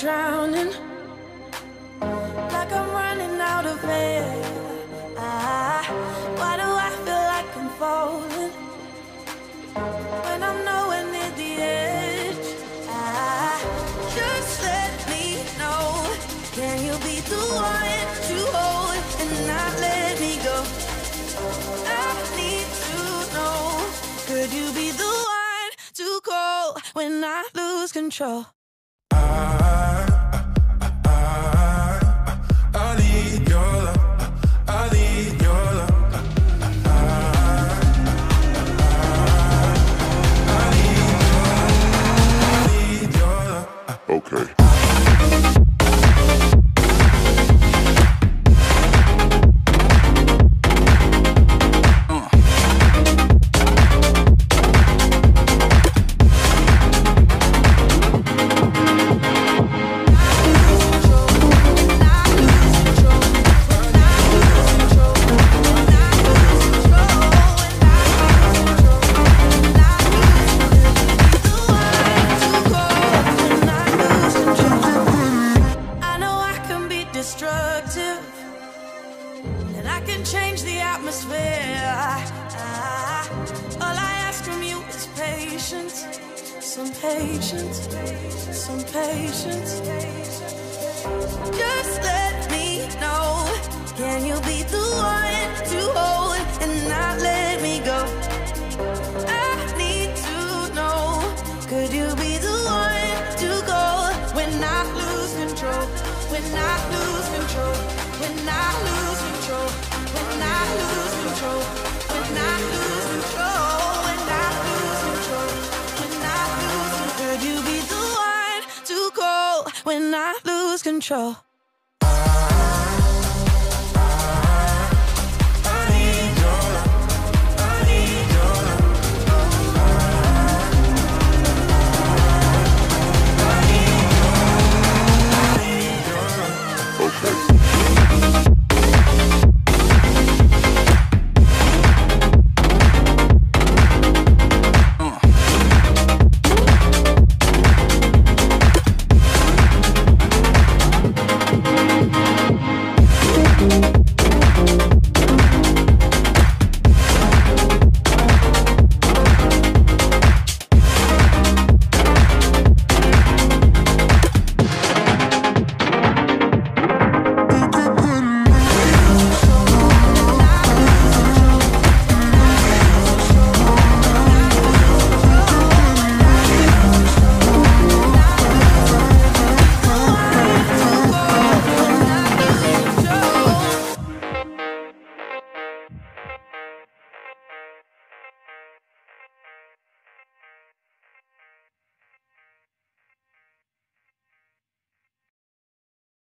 drowning, like I'm running out of air. Why do I feel like I'm falling when I'm nowhere near the edge? Just let me know, can you be the one to hold and not let me go? I need to know, could you be the one to call when I lose control? I need your love. I need your love. I need your love. Okay. Destructive, and I can change the atmosphere. All I ask from you is patience, some patience, some patience. Just let me know, can you be the one to hold and not let me go? I need to know, could you be the one to go when I lose control? When I lose control, when I lose control, when I lose control, when I lose control, when I lose control, when I lose control, could you be the one to call when I lose control?